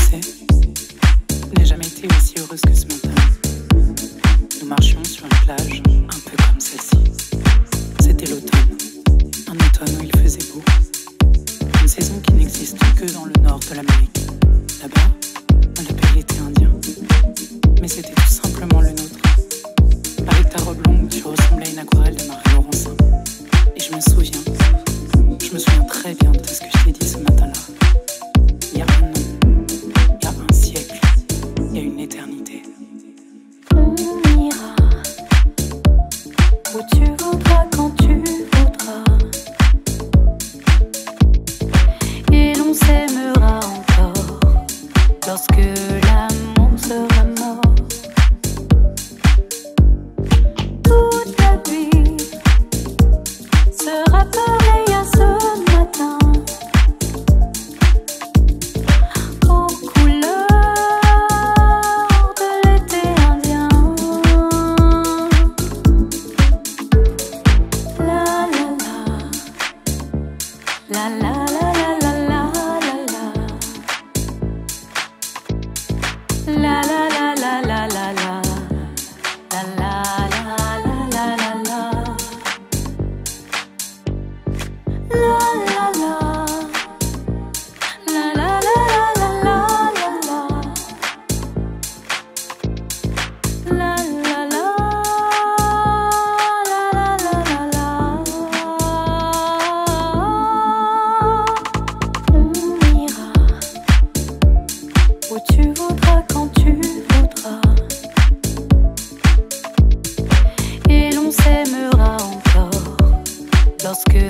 sais, je n'ai jamais été aussi heureuse que ce matin. Nous marchions sur une plage, un peu comme celle-ci. C'était l'automne, un automne où il faisait beau. Une saison qui n'existe que dans le nord de l'Amérique. Là-bas, on l'appelle l'été indien. Mais c'était tout simplement le nôtre. Avec ta robe longue, tu ressemblais à une aquarelle de Marie Laurencin. Et je me souviens très bien de ce que je t'ai dit ce matin-là. Il y a un an, il y a un siècle, il y a une éternité. On ira où tu voudras quand tu voudras, et l'on s'aimera encore lorsque l'amour sera mort. Toute la vie sera pareille à ce matin, aux couleurs de l'été indien. La la la, la la la la la la la, la la la la la la la, la la la la la la la. La la la, la la la la la la la, la la la, la la la. On ira où tu voudras quand tu voudras, et l'on s'aimera encore lorsque